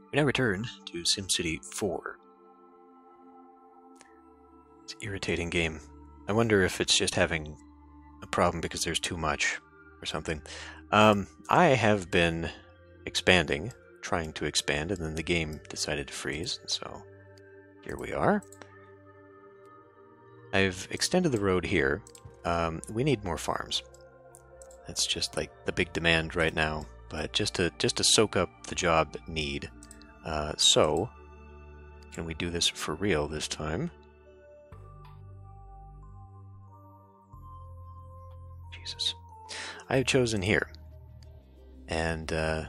We now return to SimCity 4. It's an irritating game. I wonder if it's just having a problem because there's too much or something. I have been expanding, trying to expand, and then the game decided to freeze, so here we are. I've extended the road here. We need more farms. That's just like the big demand right now, but just to soak up the job need. So, can we do this for real this time? Jesus. I have chosen here. And, there.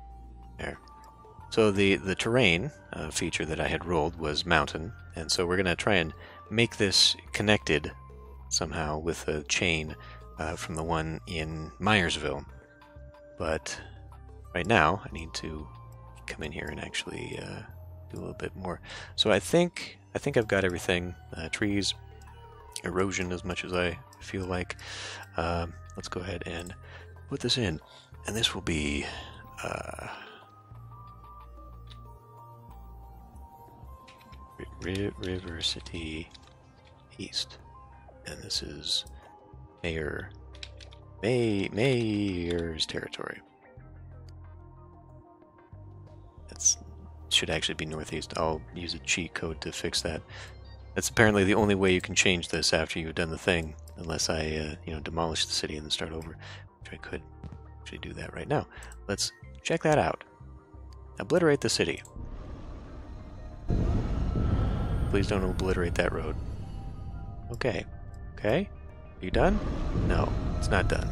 So the terrain feature that I had rolled was mountain, and so we're going to try and make this connected somehow with a chain from the one in Myersville. But right now, I need to come in here and actually do a little bit more. So I think I've got everything. Trees, erosion as much as I feel like. Let's go ahead and put this in, and this will be River City East, and this is Mayor's territory. That should actually be northeast. I'll use a cheat code to fix that. That's apparently the only way you can change this after you've done the thing, unless I, demolish the city and then start over, which I could actually do that right now. Let's check that out. Obliterate the city. Please don't obliterate that road. Okay. Okay? Are you done? No, it's not done.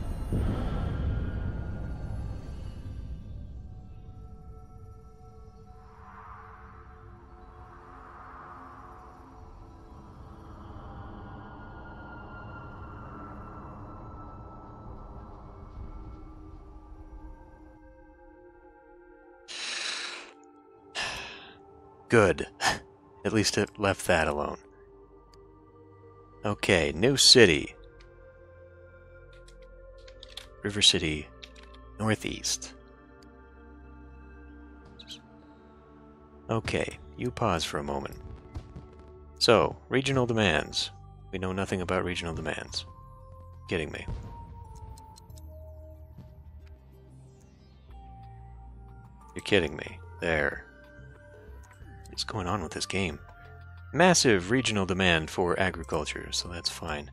Good. At least it left that alone. Okay, new city. River City, northeast. Okay, you pause for a moment. So, regional demands. We know nothing about regional demands. Kidding me. You're kidding me. There. What's going on with this game? Massive regional demand for agriculture, so that's fine.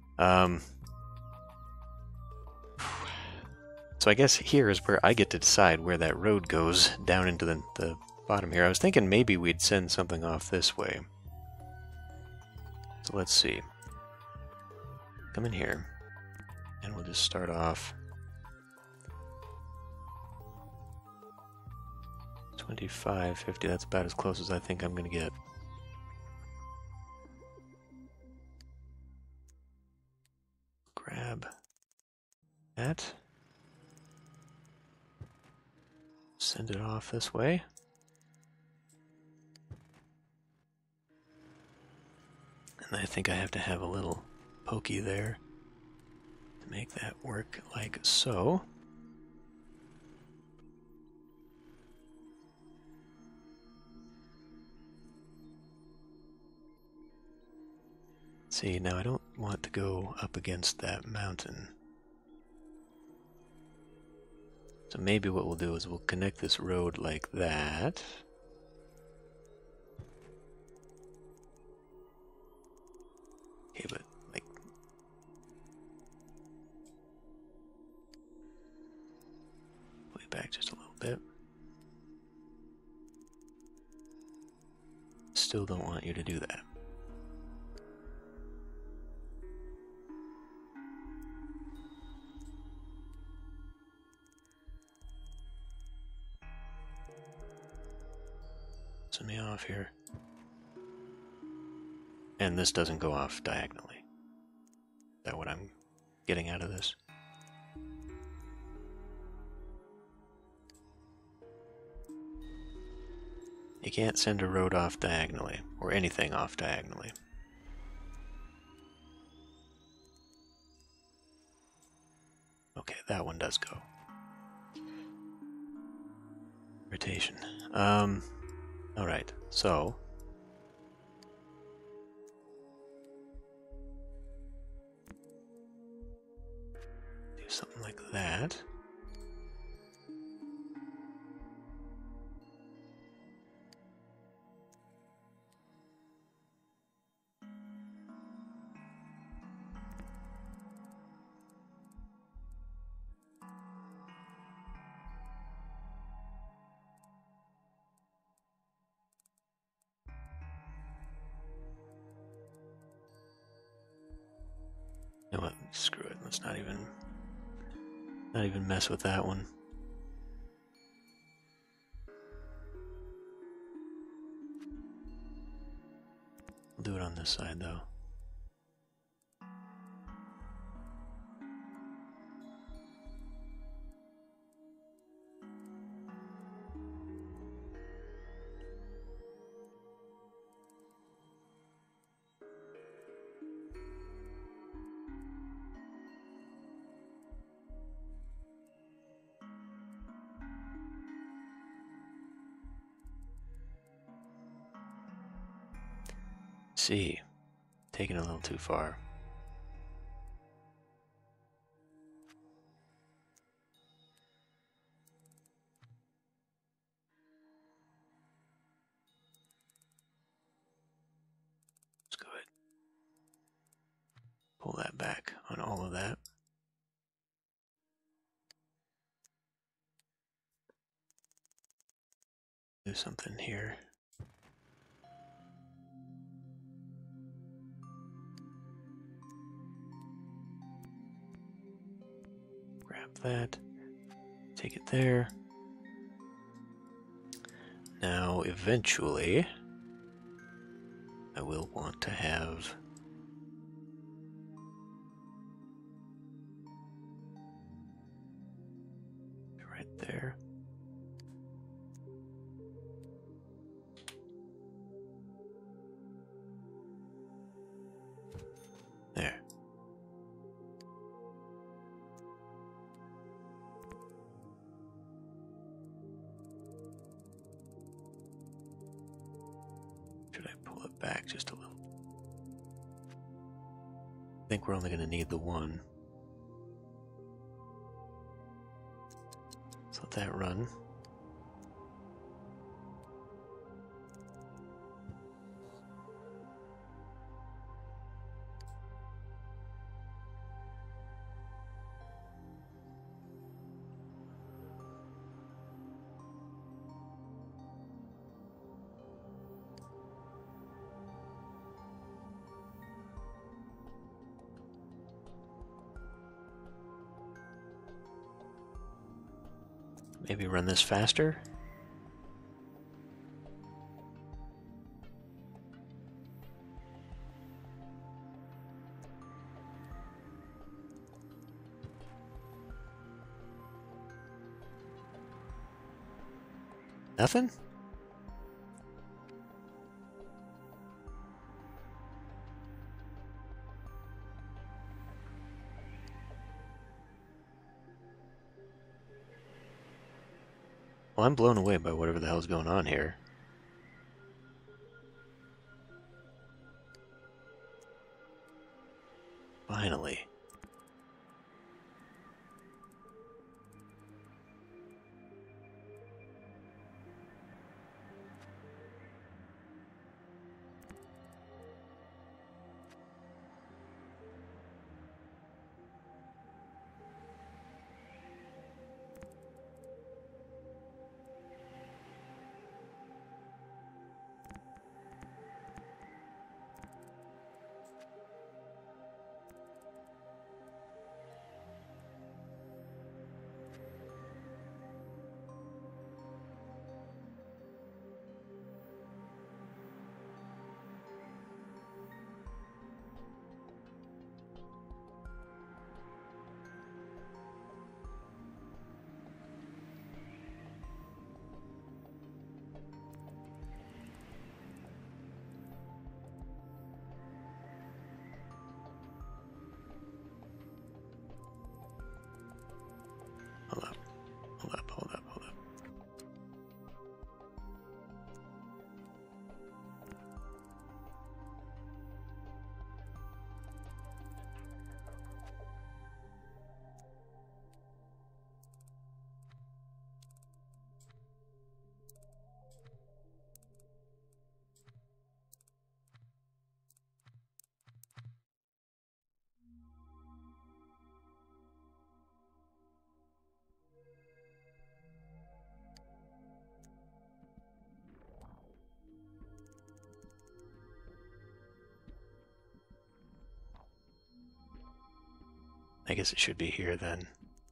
So I guess here is where I get to decide where that road goes down into the bottom here. I was thinking maybe we'd send something off this way. So let's see. Come in here, and we'll just start off 25, 50, that's about as close as I think I'm going to get. Grab that. Send it off this way. And I think I have to have a little pokey there to make that work like so. See, now I don't want to go up against that mountain. So maybe what we'll do is we'll connect this road like that. Okay, but like... way back just a little bit. Still don't want you to do that. Send me off here. And this doesn't go off diagonally. Is that what I'm getting out of this? You can't send a road off diagonally, or anything off diagonally. Okay, that one does go. reputation. Alright, so... do something like that. You know what? Screw it. Let's not even mess with that one. We'll do it on this side though. See, taking it a little too far. Let's go ahead. Pull that back on all of that. Do something here. That, take it there. Now, eventually, I will want to have right there. There. Should I pull it back just a little? I think we're only going to need the one. Let's let that run. Maybe run this faster? Nothing? Well, I'm blown away by whatever the hell's going on here. Finally. I guess it should be here then.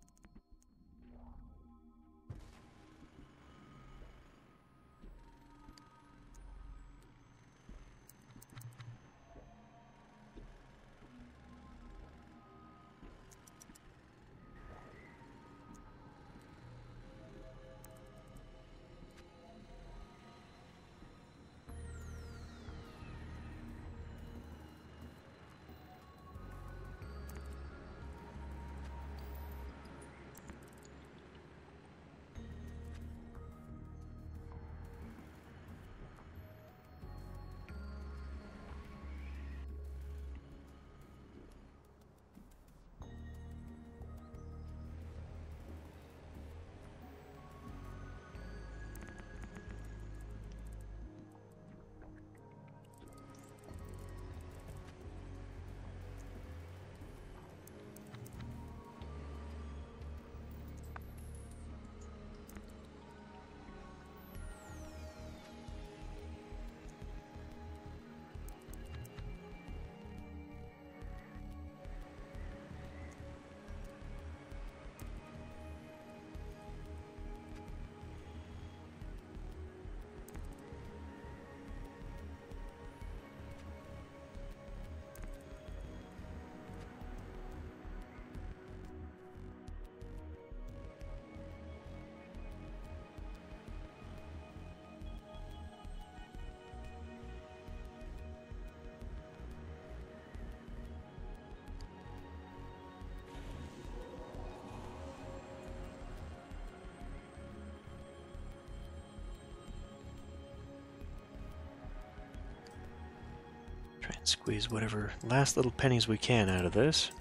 Try and squeeze whatever last little pennies we can out of this.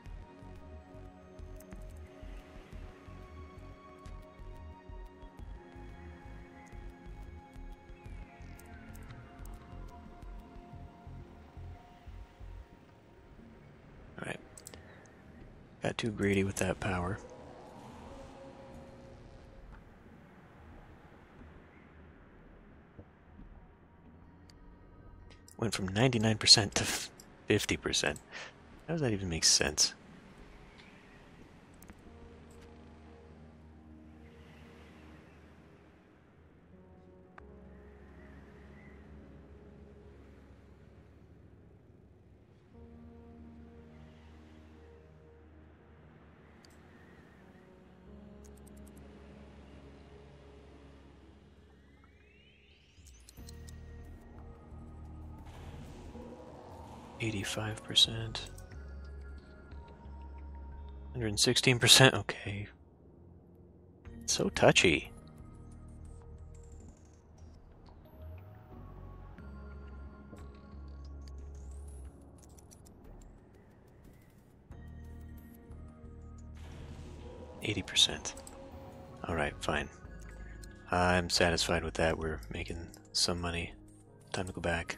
Alright. Got too greedy with that power. Went from 99% to 50%. How does that even make sense? $85%. 116%, okay. So touchy. %. Alright, fine. I'm satisfied with that. We're making some money. Time to go back.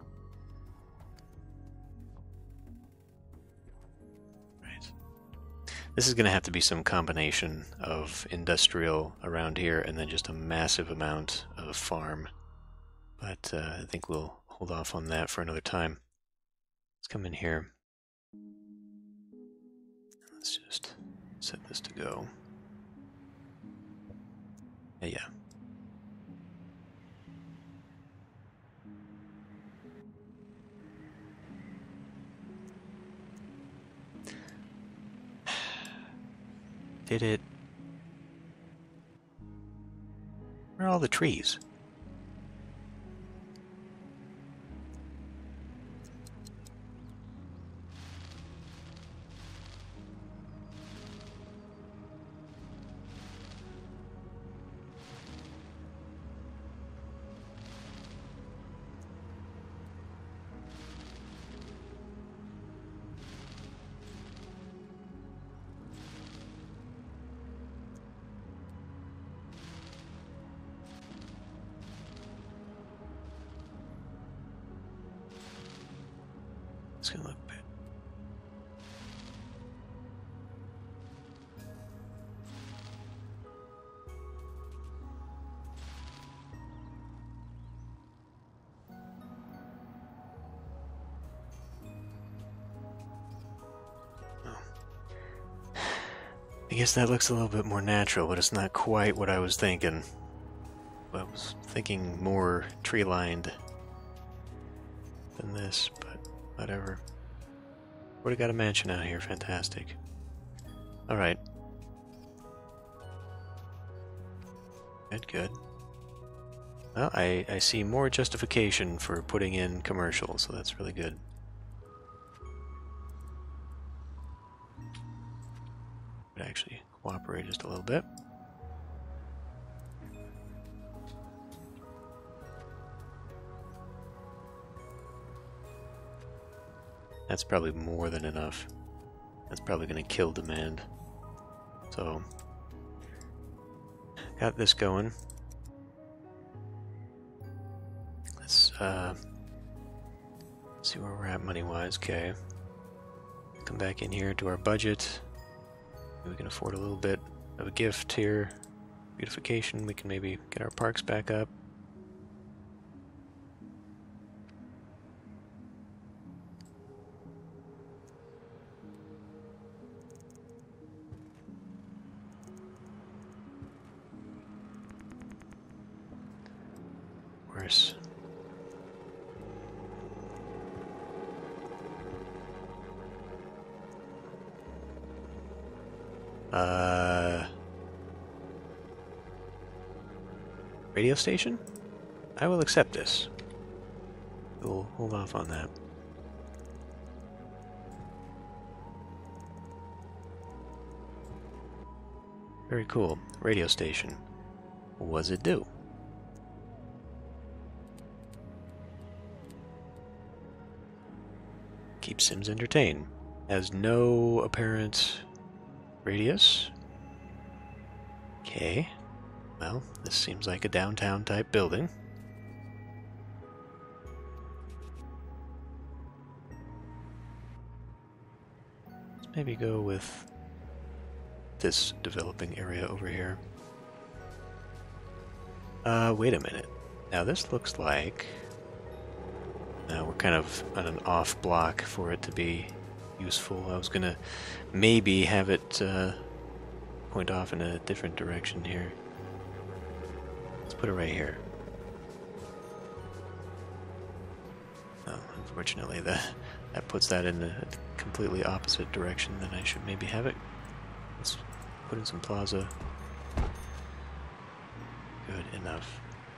This is going to have to be some combination of industrial around here and then just a massive amount of farm. But I think we'll hold off on that for another time. Let's come in here. Let's just set this to go. Yeah. Did it? Where are all the trees? It's gonna look bad. Oh. I guess that looks a little bit more natural, but it's not quite what I was thinking. I was thinking more tree-lined than this, but whatever. Would've got a mansion out here, fantastic. Alright. Good, good. Well, I see more justification for putting in commercial, so that's really good. Would actually cooperate just a little bit. That's probably more than enough. That's probably going to kill demand. So, got this going. Let's see where we're at money-wise. Okay. Come back in here to our budget. We can afford a little bit of a gift here. Beautification. We can maybe get our parks back up. Worse. Radio station? I will accept this. We'll hold off on that. Very cool. Radio station. What does it do? Keep Sims entertained. Has no apparent radius. Okay. Well, this seems like a downtown type building. Let's maybe go with this developing area over here. Wait a minute. Now this looks like... we're kind of on an off block for it to be useful. I was gonna maybe have it point off in a different direction here. Let's put it right here. Oh, unfortunately that puts that in a completely opposite direction than I should maybe have it. Let's put in some plaza. Good enough.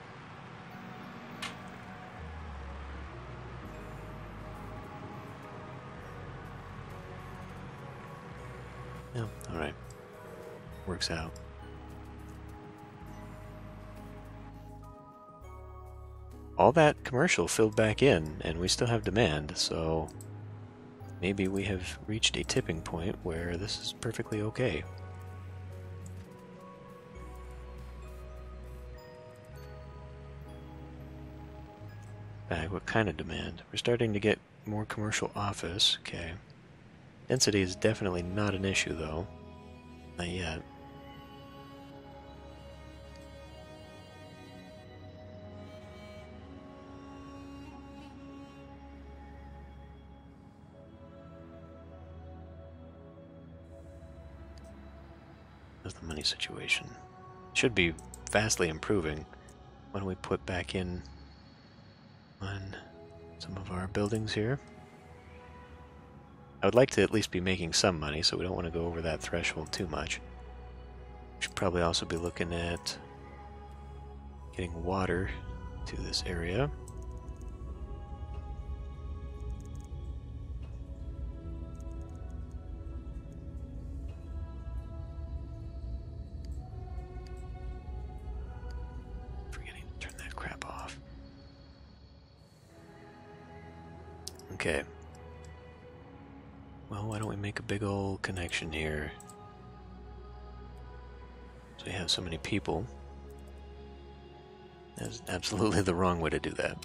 Yeah, alright. Works out. All that commercial filled back in, and we still have demand, so maybe we have reached a tipping point where this is perfectly okay. What kind of demand? We're starting to get more commercial office, okay. Density is definitely not an issue, though. Not yet. How's the money situation? Should be vastly improving when we put back in on some of our buildings here. I would like to at least be making some money, so we don't want to go over that threshold too much. We should probably also be looking at getting water to this area. Forgetting to turn that crap off. Okay. Well, why don't we make a big old connection here? So we have so many people. That's absolutely the wrong way to do that.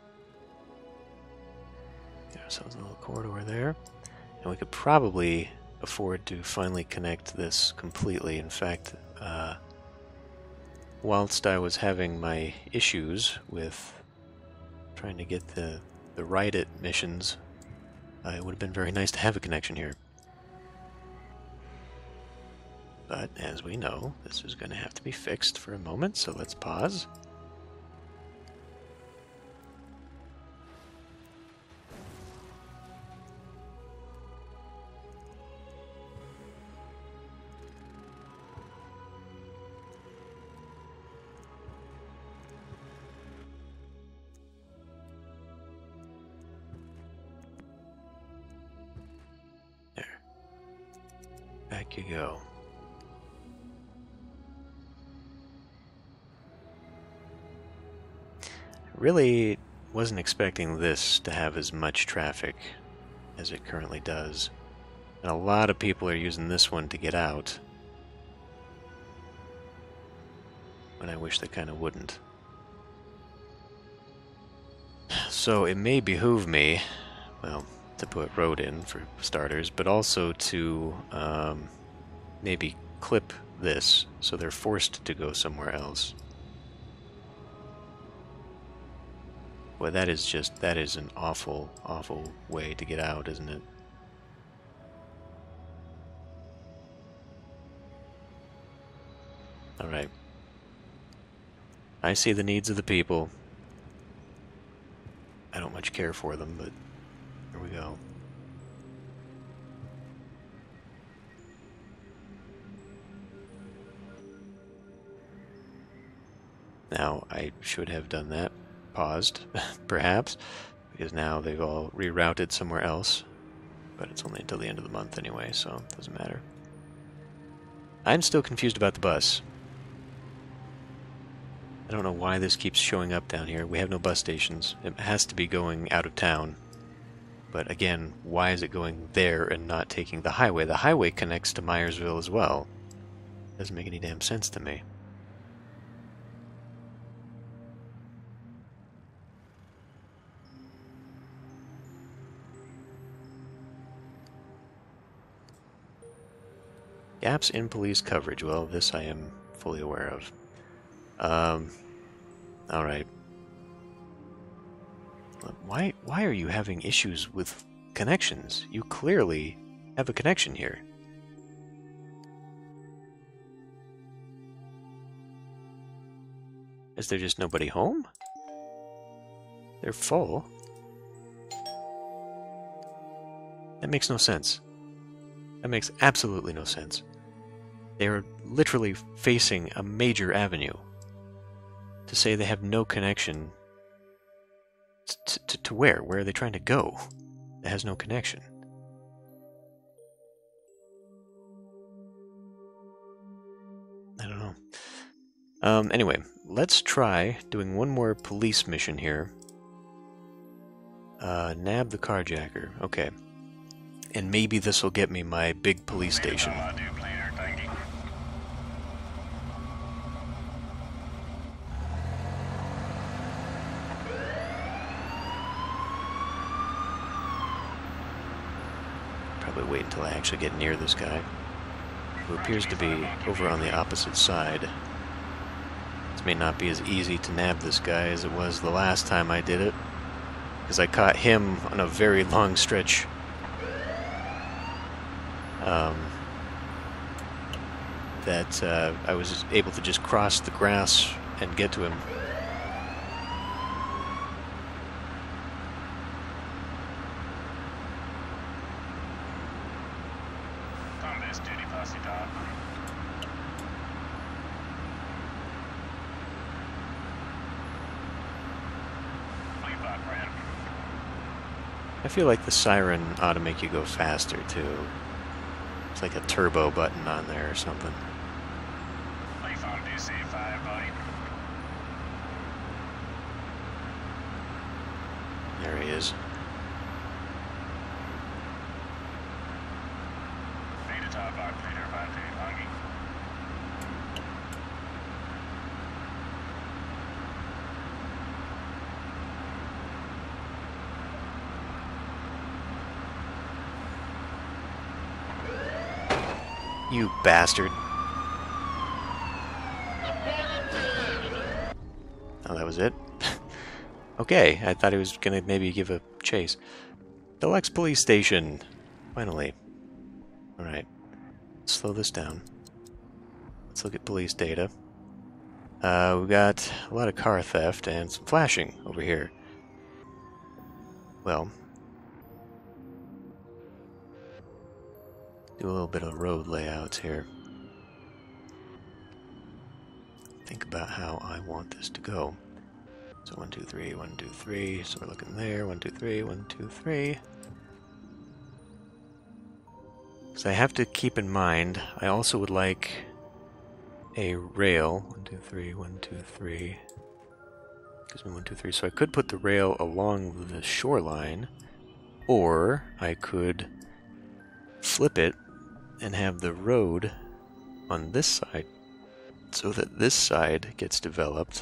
Get ourselves a little corridor there. And we could probably afford to finally connect this completely. In fact, whilst I was having my issues with trying to get the Ride It missions, it would have been very nice to have a connection here. But as we know, this is going to have to be fixed for a moment, so let's pause. There. Back you go. Really wasn't expecting this to have as much traffic as it currently does. And a lot of people are using this one to get out. When I wish they kind of wouldn't. So it may behoove me, well, to put road in for starters, but also to maybe clip this so they're forced to go somewhere else. Well, that is an awful, awful way to get out, isn't it? Alright. I see the needs of the people. I don't much care for them, but here we go. Now, I should have done that. Paused, perhaps, because now they've all rerouted somewhere else. But it's only until the end of the month anyway, so it doesn't matter. I'm still confused about the bus. I don't know why this keeps showing up down here. We have no bus stations. It has to be going out of town. But again, why is it going there and not taking the highway? The highway connects to Myersville as well. Doesn't make any damn sense to me. Gaps in police coverage. Well, this I am fully aware of. Alright. Why are you having issues with connections? You clearly have a connection here. Is there just nobody home? They're full. That makes no sense. That makes absolutely no sense. They are literally facing a major avenue. To say they have no connection to where? Where are they trying to go? It has no connection. I don't know. Anyway, let's try doing one more police mission here. Nab the carjacker. Okay. And maybe this will get me my big police station. Probably wait until I actually get near this guy, who appears to be over on the opposite side. This may not be as easy to nab this guy as it was the last time I did it, because I caught him on a very long stretch. That I was able to just cross the grass and get to him. I feel like the siren ought to make you go faster too. It's like a turbo button on there or something. There he is. You bastard. Oh, that was it? Okay, I thought he was gonna maybe give a chase. Deluxe Police Station. Finally. Alright. Slow this down. Let's look at police data. We've got a lot of car theft and some flashing over here. Well, do a little bit of road layouts here. Think about how I want this to go. So 1, 2, 3, 1, 2, 3. So we're looking there. 1, 2, 3, 1, 2, 3. So I have to keep in mind, I also would like a rail. 1, 2, 3, 1, 2, 3. Gives me 1, 2, 3. So I could put the rail along the shoreline, or I could flip it and have the road on this side, so that this side gets developed,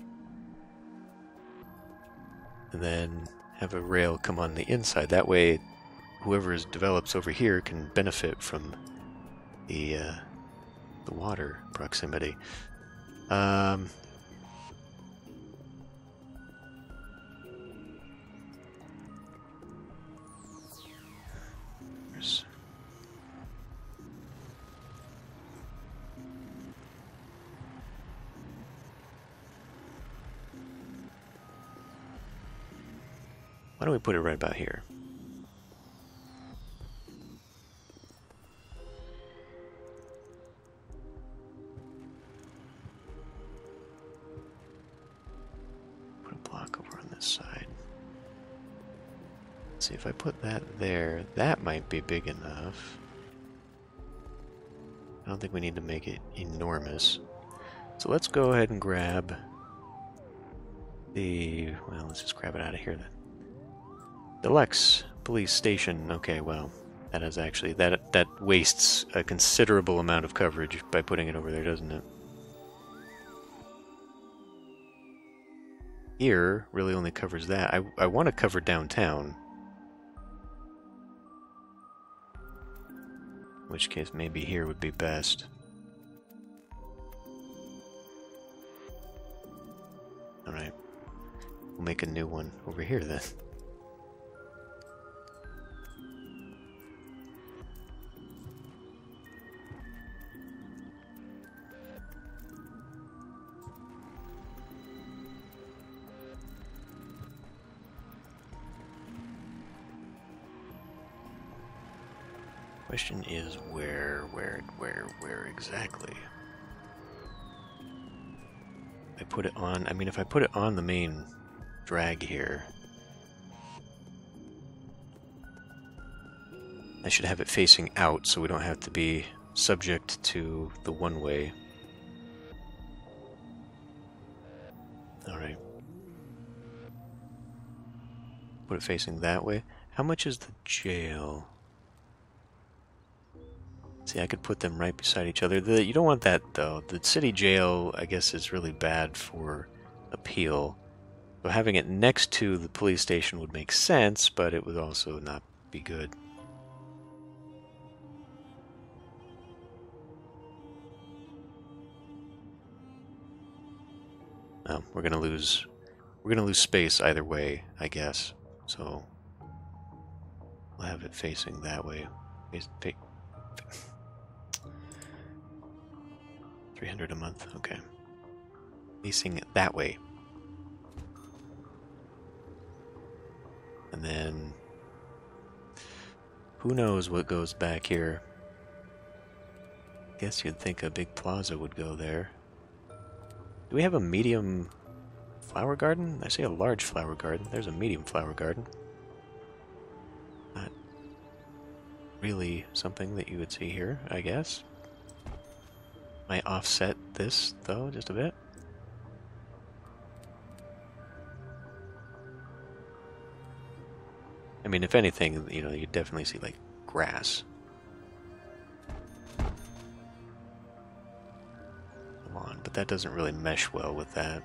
and then have a rail come on the inside. That way, whoever develops over here can benefit from the water proximity. Why don't we put it right about here? Put a block over on this side. Let's see, if I put that there, that might be big enough. I don't think we need to make it enormous. So let's go ahead and grab the... well, let's just grab it out of here then. Deluxe Police Station. Okay, well, that is actually... that wastes a considerable amount of coverage by putting it over there, doesn't it? Here really only covers that. I want to cover downtown. In which case, maybe here would be best. Alright. We'll make a new one over here then. Question is where exactly? I put it on, I mean, if I put it on the main drag here, I should have it facing out so we don't have to be subject to the one-way. Alright. Put it facing that way. How much is the jail? See, I could put them right beside each other. You don't want that, though. The city jail, I guess, is really bad for appeal. So having it next to the police station would make sense, but it would also not be good. We're gonna lose space either way, I guess. So we'll have it facing that way. 300 a month, okay. Facing it that way. And then who knows what goes back here? Guess you'd think a big plaza would go there. Do we have a medium flower garden? I see a large flower garden. There's a medium flower garden. Not really something that you would see here, I guess. Might offset this, though, just a bit. I mean, if anything, you know, you definitely see, like, grass. Lawn, but that doesn't really mesh well with that.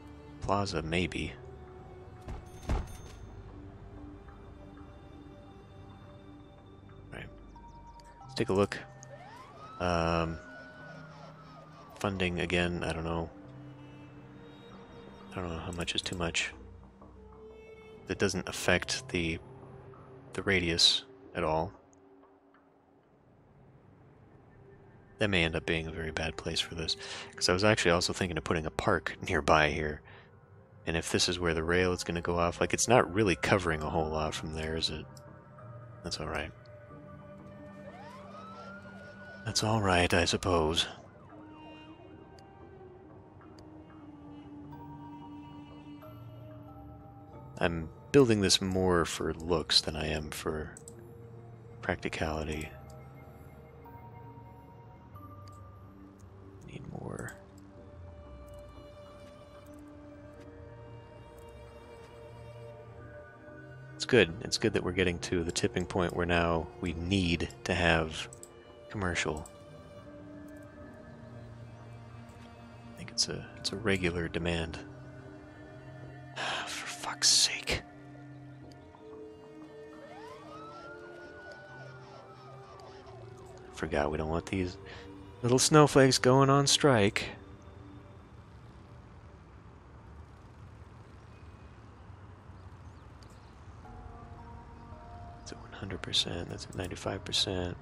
Plaza, maybe. take a look. Funding again, I don't know. I don't know how much is too much. That doesn't affect the radius at all. That may end up being a very bad place for this, because I was actually also thinking of putting a park nearby here. And if this is where the rail is going to go off, like, it's not really covering a whole lot from there, is it? That's alright. That's alright, I suppose. I'm building this more for looks than I am for practicality. Need more. It's good. It's good that we're getting to the tipping point where now we need to have commercial. I think it's a regular demand. For fuck's sake. Forgot we don't want these little snowflakes going on strike. It's at 100%, that's at 95%.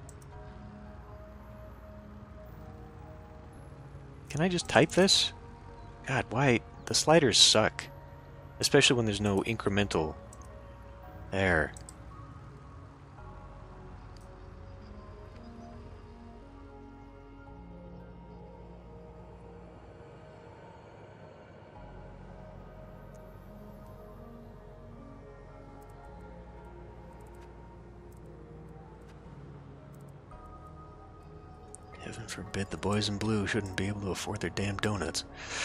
Can I just type this? God, why? The sliders suck. Especially when there's no incremental. There. Heaven forbid the boys in blue shouldn't be able to afford their damn donuts.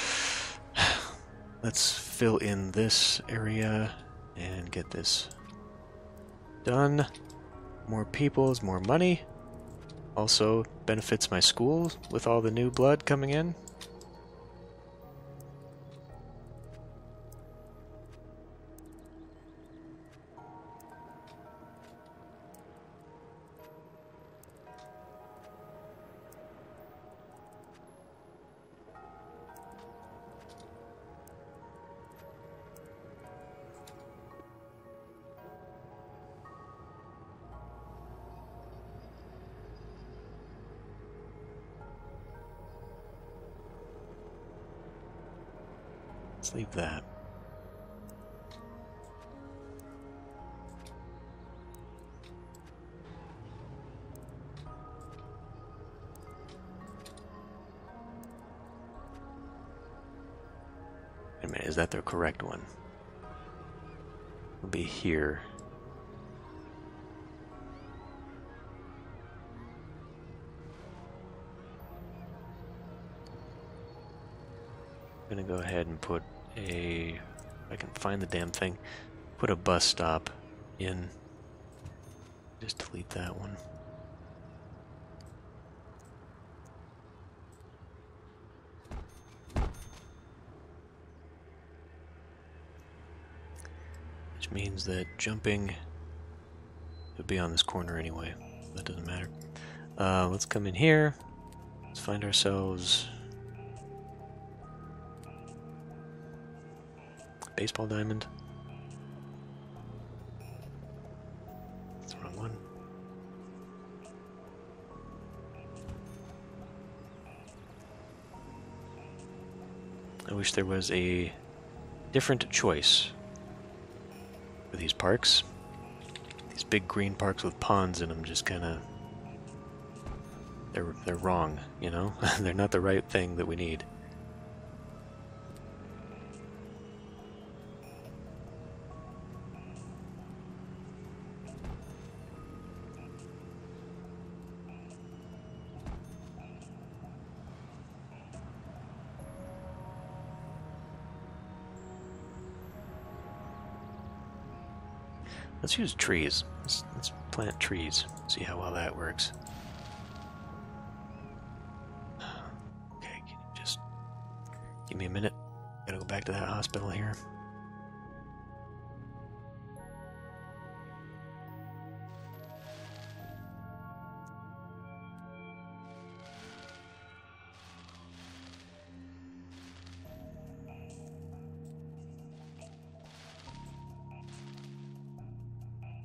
Let's fill in this area and get this done. More peoples, more money. Also benefits my school with all the new blood coming in. Let's leave that. Wait a minute, is that the correct one? It'll be here. I'm gonna go ahead and put if I can find the damn thing, put a bus stop in. Just delete that one. Which means that jumping would be on this corner anyway. That doesn't matter. Let's come in here. Let's find ourselves baseball diamond. That's the wrong one. I wish there was a different choice for these parks. These big green parks with ponds in them just kind of they're wrong, you know? They're not the right thing that we need. Let's use trees. Let's plant trees. See how well that works. Okay, can you just give me a minute? Gotta go back to that hospital here.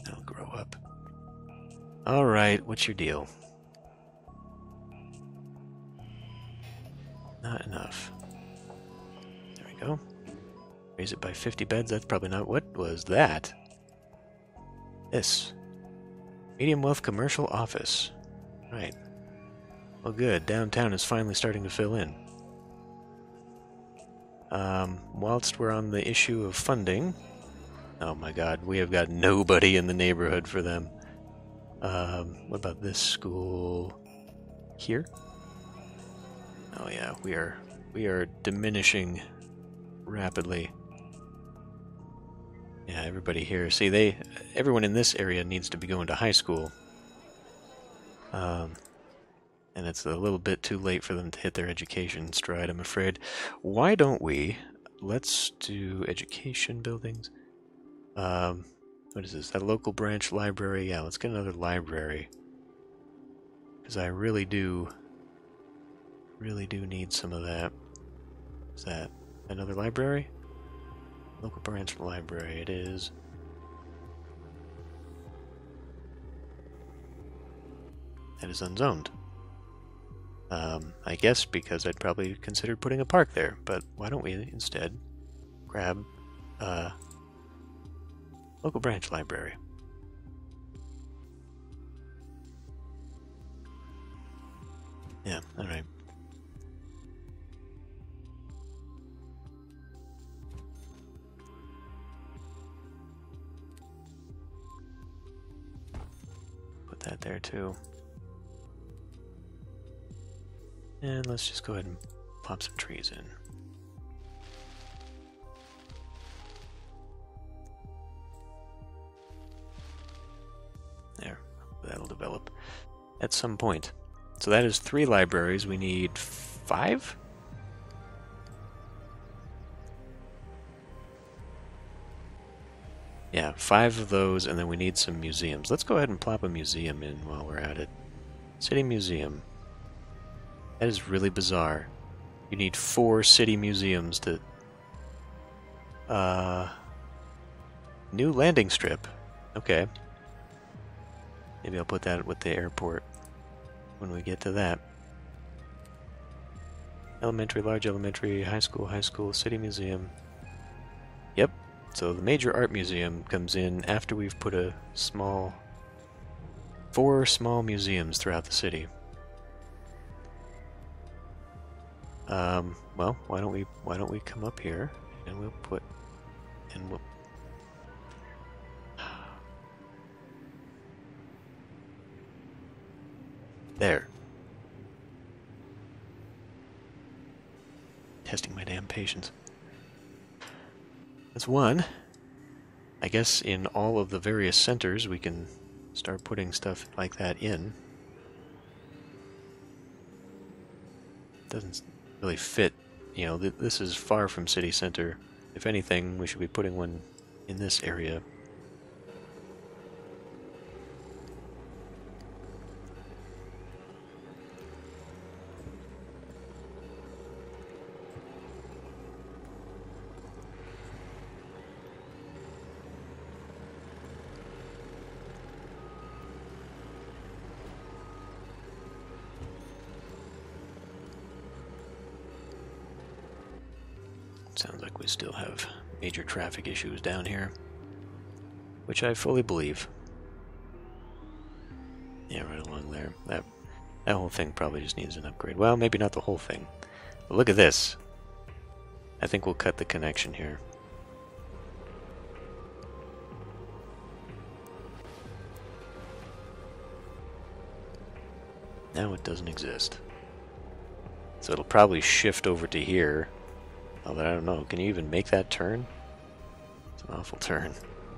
They'll grow up. Alright, what's your deal? Not enough. There we go. Raise it by 50 beds. That's probably not... What was that? This. Medium wealth commercial office. Right. Well, good. Downtown is finally starting to fill in. Whilst we're on the issue of funding... Oh my god, we have got nobody in the neighborhood for them. What about this school here? Oh yeah, we are diminishing rapidly. Yeah, everybody here. See, everyone in this area needs to be going to high school. And it's a little bit too late for them to hit their education stride, I'm afraid. Why don't let's do education buildings. What is this? That local branch library? Yeah, let's get another library. Because I really do need some of that. Is that another library? Local branch library, it is. That is unzoned. I guess because I'd probably considered putting a park there, but why don't we instead grab local branch library. Yeah, alright. Put that there too. And let's just go ahead and pop some trees in. There, that'll develop at some point. So that is 3 libraries. We need 5? Yeah, 5 of those, and then we need some museums. Let's go ahead and plop a museum in while we're at it. City Museum. That is really bizarre. You need 4 city museums to... New landing strip. Okay. Maybe I'll put that with the airport when we get to that. Elementary, large elementary, high school, city museum. Yep. So the major art museum comes in after we've put a 4 small museums throughout the city. Well, why don't we come up here and we'll put there. Testing my damn patience. That's one. I guess in all of the various centers we can start putting stuff like that in. Doesn't really fit, you know, this is far from city center. If anything, we should be putting one in this area. Sounds like we still have major traffic issues down here, which I fully believe. Yeah, right along there. That whole thing probably just needs an upgrade. Well, maybe not the whole thing. But look at this. I think we'll cut the connection here. Now it doesn't exist. So it'll probably shift over to here. Although I don't know, can you even make that turn? It's an awful turn.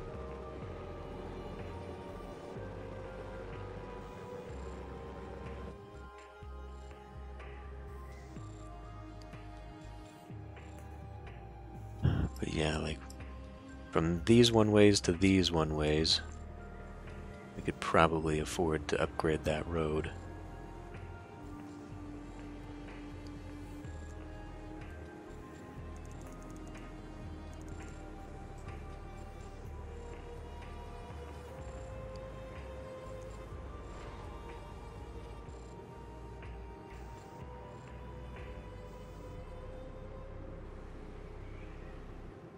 But yeah, like from these one-ways to these one-ways, we could probably afford to upgrade that road.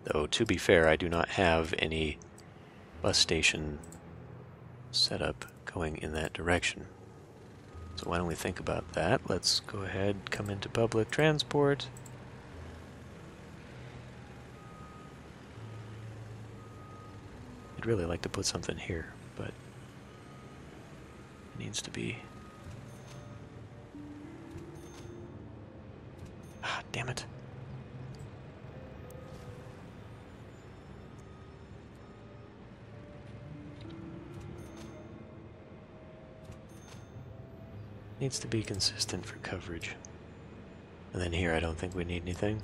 Though, to be fair, I do not have any bus station setup going in that direction. So why don't we think about that? Let's go ahead, come into public transport. I'd really like to put something here, but it needs to be... Ah, damn it. Needs to be consistent for coverage. And then here I don't think we need anything.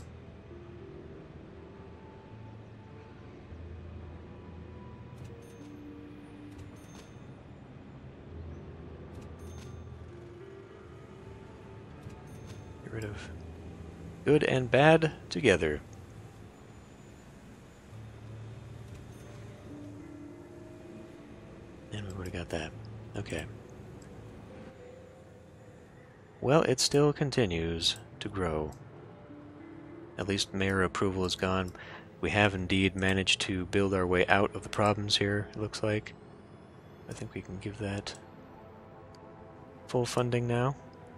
Get rid of good and bad together. And we would have got that. Okay. Well, it still continues to grow. At least mayor approval is gone. We have indeed managed to build our way out of the problems here, it looks like. I think we can give that full funding now.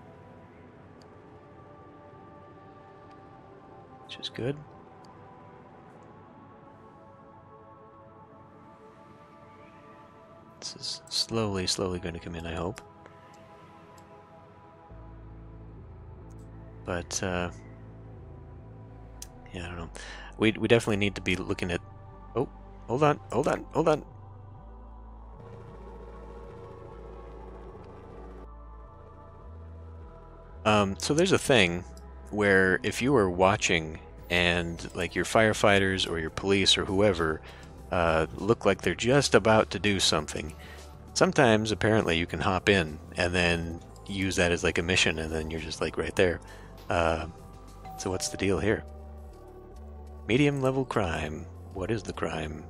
Which is good. This is slowly going to come in, I hope. But, yeah, I don't know. We definitely need to be looking at... Oh, hold on. So there's a thing where if you are watching and, like, your firefighters or your police or whoever look like they're just about to do something, sometimes, apparently, you can hop in and then use that as, like, a mission, and then you're just, like, right there. So what's the deal here? Medium level crime. What is the crime?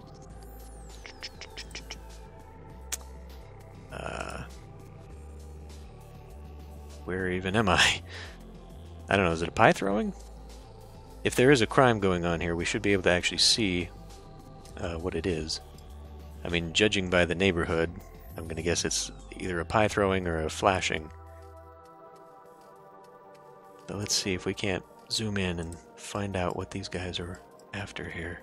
Where even am I? I don't know, is it a pie throwing? If there is a crime going on here, we should be able to actually see what it is. I mean, judging by the neighborhood, I'm gonna guess it's either a pie throwing or a flashing. So let's see if we can't zoom in and find out what these guys are after here.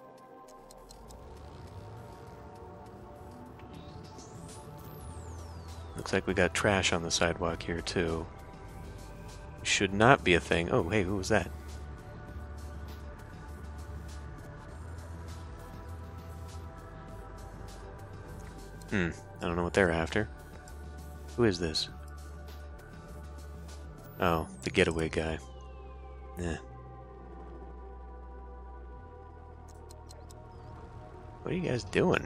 Looks like we got trash on the sidewalk here too. Should not be a thing. Oh, hey, who was that? I don't know what they're after. Who is this? Oh, the getaway guy. Yeah. What are you guys doing?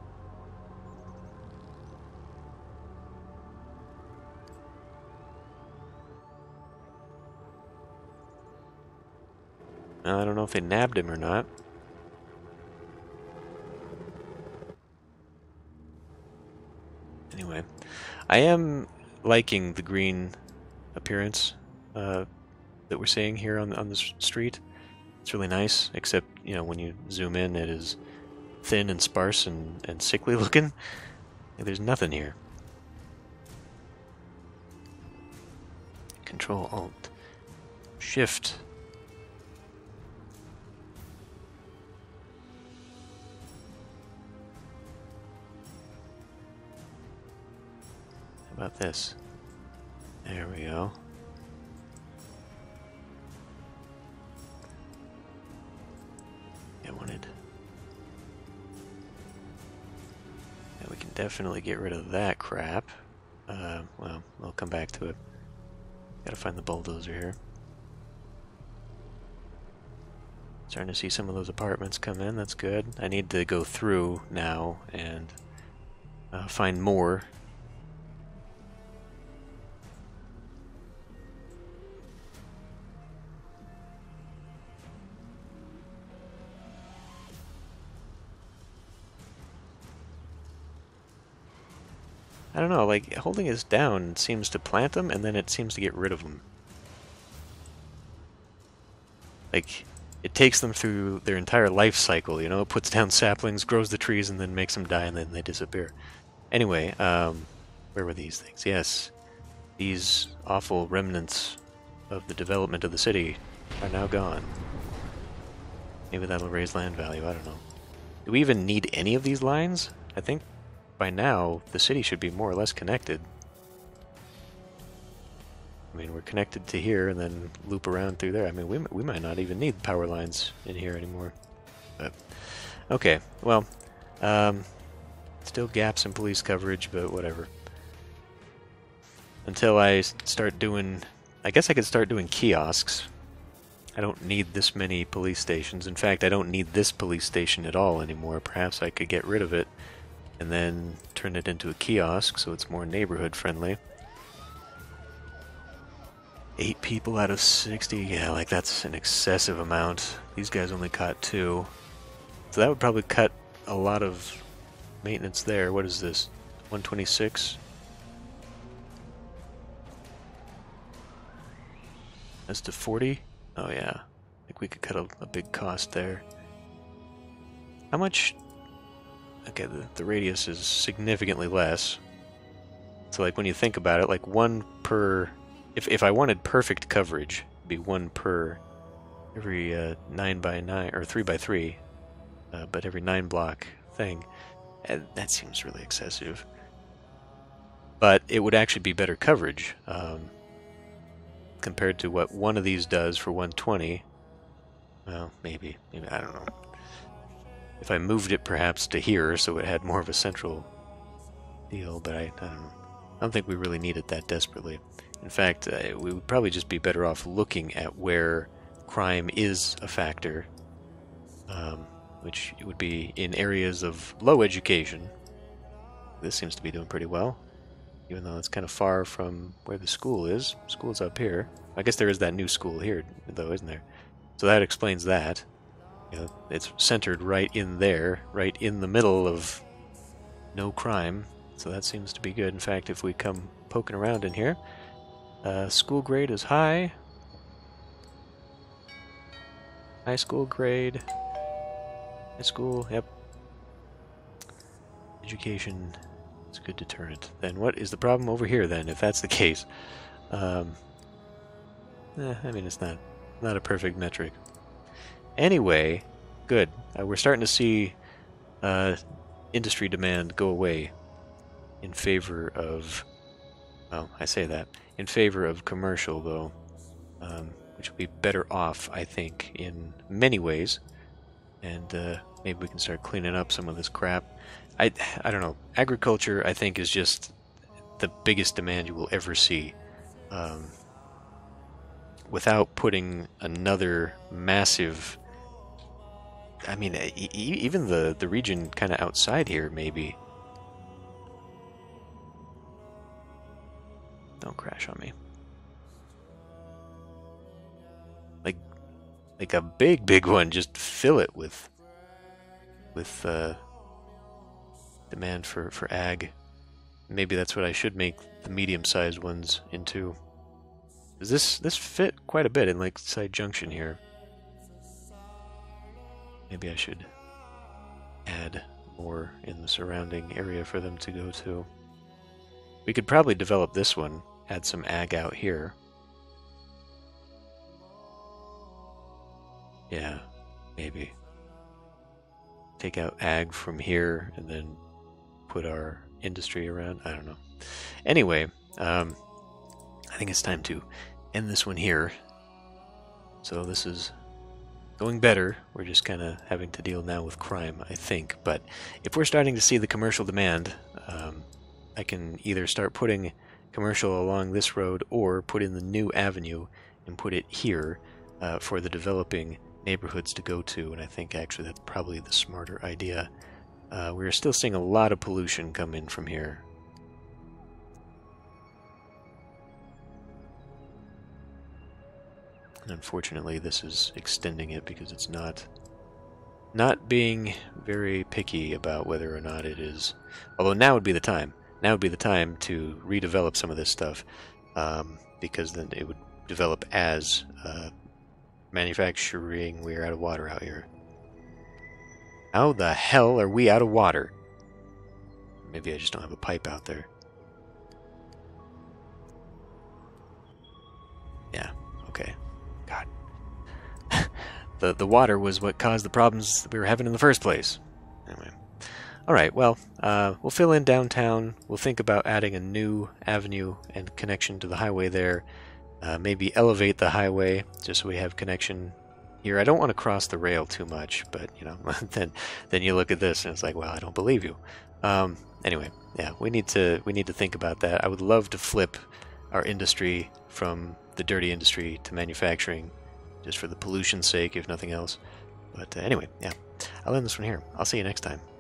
I don't know if they nabbed him or not. Anyway, I am liking the green appearance that we're seeing here on the street. It's really nice, except, you know, when you zoom in, it is thin and sparse and sickly looking. There's nothing here. Control Alt Shift. How about this? There we go. I wanted... Yeah, we can definitely get rid of that crap. Well, I'll come back to it. Gotta find the bulldozer here. Starting to see some of those apartments come in, that's good. I need to go through now and find more. I don't know, like, holding this down seems to plant them, and then it seems to get rid of them. Like, it takes them through their entire life cycle. You know, it puts down saplings, grows the trees, and then makes them die, and then they disappear. Anyway, where were these things? Yes, these awful remnants of the development of the city are now gone. Maybe that'll raise land value, I don't know. Do we even need any of these lines? I think by now the city should be more or less connected. I mean, we're connected to here and then loop around through there. I mean, we might not even need power lines in here anymore. But, okay, well, still gaps in police coverage, but whatever. Until I start doing... I guess I could start doing kiosks. I don't need this many police stations. In fact, I don't need this police station at all anymore. Perhaps I could get rid of it and then turn it into a kiosk so it's more neighborhood friendly. 8 people out of 60? Yeah, like that's an excessive amount. These guys only caught 2. So that would probably cut a lot of maintenance there. What is this? 126? That's to 40? Oh yeah. I think we could cut a big cost there. How much... Okay, the radius is significantly less. So like when you think about it, like 1 per... If I wanted perfect coverage, it'd be 1 per every 9 by 9, or 3 by 3, but every 9 block thing. And that seems really excessive. But it would actually be better coverage. Compared to what one of these does for 120. Well, maybe, I don't know. If I moved it perhaps to here so it had more of a central deal, but I don't know. I don't think we really need it that desperately. In fact, we would probably just be better off looking at where crime is a factor, which would be in areas of low education. This seems to be doing pretty well. Even though it's kind of far from where the school is. School's up here. I guess there is that new school here, though, isn't there? So that explains that. You know, it's centered right in there, right in the middle of no crime. So that seems to be good. In fact, if we come poking around in here, school grade is high. High school grade. High school, yep. Education... It's a good deterrent. Then what is the problem over here then, if that's the case? I mean, it's not a perfect metric. Anyway, good. We're starting to see industry demand go away in favor of, well, I say that, in favor of commercial, though, which will be better off, I think, in many ways. And maybe we can start cleaning up some of this crap. I don't know. Agriculture, I think, is just the biggest demand you will ever see. Without putting another massive... I mean, even the region kind of outside here, maybe. Don't crash on me. Like a big one, just fill it with demand for ag. Maybe that's what I should make the medium-sized ones into. Does this fit quite a bit in Lakeside Junction here? Maybe I should add more in the surrounding area for them to go to. We could probably develop this one, add some ag out here. Yeah, maybe. Take out ag from here and then put our industry around. I don't know. Anyway, I think it's time to end this one here. So this is going better. We're just kind of having to deal now with crime, I think. But if we're starting to see the commercial demand, I can either start putting commercial along this road or put in the new avenue and put it here for the developing neighborhoods to go to. And I think actually that's probably the smarter idea. We're still seeing a lot of pollution come in from here. And unfortunately, this is extending it because it's not being very picky about whether or not it is. Although now would be the time. Now would be the time to redevelop some of this stuff, because then it would develop as manufacturing. We're out of water out here. How the hell are we out of water? Maybe I just don't have a pipe out there. Yeah, okay. God. The water was what caused the problems that we were having in the first place. Anyway. Alright, well, we'll fill in downtown. We'll think about adding a new avenue and connection to the highway there. Maybe elevate the highway just so we have connection here. I don't want to cross the rail too much, but, you know, then you look at this and it's like, well, I don't believe you. Anyway, yeah, we need to think about that. I would love to flip our industry from the dirty industry to manufacturing, just for the pollution's sake, if nothing else. But anyway, yeah, I'll end this one here. I'll see you next time.